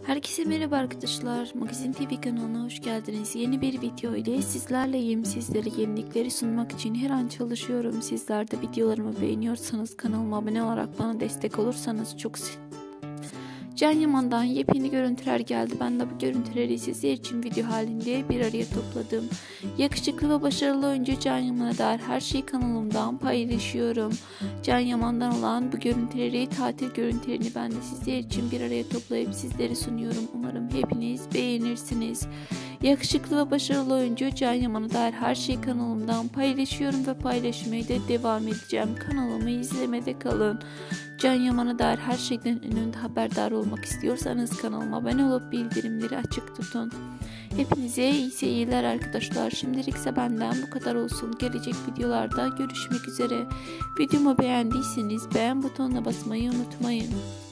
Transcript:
Herkese merhaba arkadaşlar. Magazin TV kanalına hoş geldiniz. Yeni bir video ile sizlerleyim. Sizlere yenilikleri sunmak için her an çalışıyorum. Sizler de videolarımı beğeniyorsanız kanalıma abone olarak bana destek olursanız çok Can Yaman'dan yepyeni görüntüler geldi. Ben de bu görüntüleri sizler için video halinde bir araya topladım. Yakışıklı ve başarılı oyuncu Can Yaman'a dair her şeyi kanalımdan paylaşıyorum. Can Yaman'dan olan bu görüntüleri, tatil görüntülerini ben de sizler için bir araya toplayıp sizlere sunuyorum. Umarım hepiniz beğenirsiniz. Yakışıklı ve başarılı oyuncu Can Yaman'a dair her şeyi kanalımdan paylaşıyorum ve paylaşmaya da devam edeceğim. Kanalımı izlemede kalın. Can Yaman'a dair her şeyden en önde haberdar olmak istiyorsanız kanalıma abone olup bildirimleri açık tutun. Hepinize iyi seyirler arkadaşlar. Şimdilikse benden bu kadar olsun. Gelecek videolarda görüşmek üzere. Videomu beğendiyseniz beğen butonuna basmayı unutmayın.